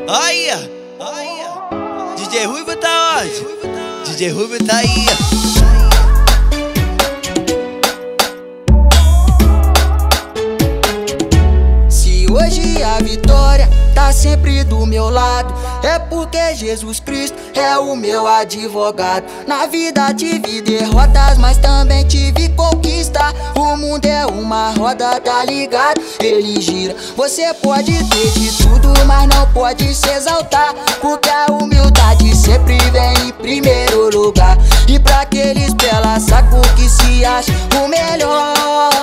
Aí, DJ Ruivo tá onde? DJ Ruivo tá aí. Se hoje a vitória tá sempre do meu lado, é porque Jesus Cristo é o meu advogado. Na vida tive derrotas, mas também tive conquista. O mundo é uma roda, tá ligado? Ele gira. Você pode ter de tudo, mas não pode se exaltar, porque a humildade sempre vem em primeiro lugar. E pra aqueles pela saco que se acha o melhor,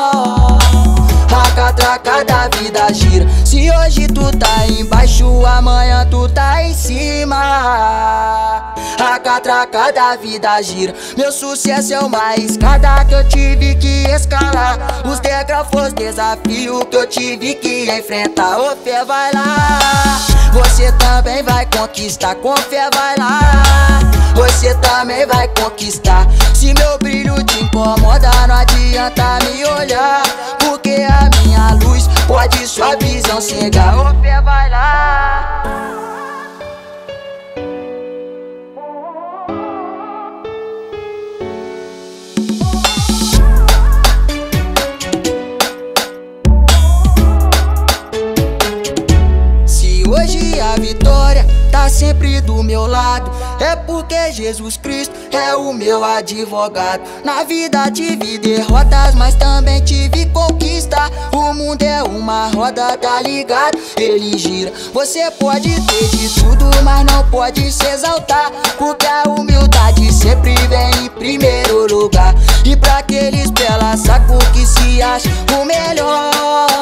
a catraca da vida gira. Se hoje tu tá embaixo, amanhã tu tá em cima. A catraca da vida gira. Meu sucesso é uma escada que eu tive que escalar. Os degraus foram desafio que eu tive que enfrentar. Ô fé, vai lá, você também vai conquistar. Com fé, vai lá, você também vai conquistar. Se meu brilho te incomoda, não adianta me olhar, porque a minha luz pode sua visão cegar. Ô fé, vai lá. Se hoje a vitória tá sempre do meu lado, é porque Jesus Cristo é o meu advogado. Na vida tive derrotas, mas também tive conquista. O mundo é uma roda, tá ligado? Ele gira. Você pode ter de tudo, mas não pode se exaltar, porque a humildade sempre vem em primeiro lugar. E pra aqueles pela saco que se acha o melhor,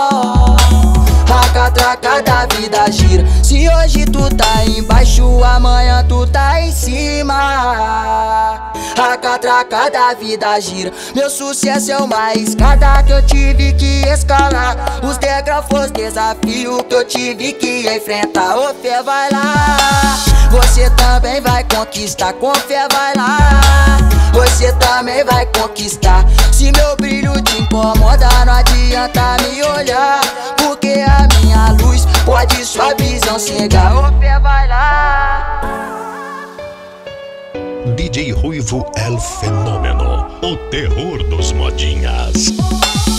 a catraca da vida gira. Se hoje tu tá embaixo, amanhã tu tá em cima. A catraca da vida gira. Meu sucesso é uma escada que eu tive que escalar. Os degraus foram desafio que eu tive que enfrentar. Ô fé, vai lá, você também vai conquistar. Com fé, vai lá, você também vai conquistar. Se meu brilho te incomoda, não adianta me olhar, porque a minha luz pode sua visão cegar. Ô fé, vai lá. DJ Ruivo El Fenômeno, o terror dos modinhas.